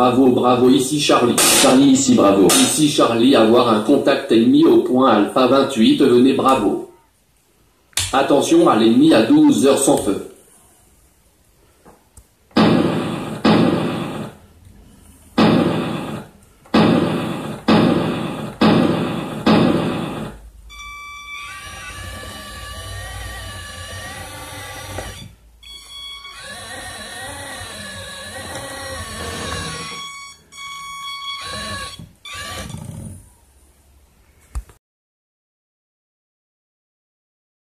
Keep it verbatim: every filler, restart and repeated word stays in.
bravo, bravo, ici Charlie. Charlie ici, bravo. Ici Charlie, avoir un contact ennemi au point alpha vingt-huit, venez bravo. Attention à l'ennemi à douze heures sans feu.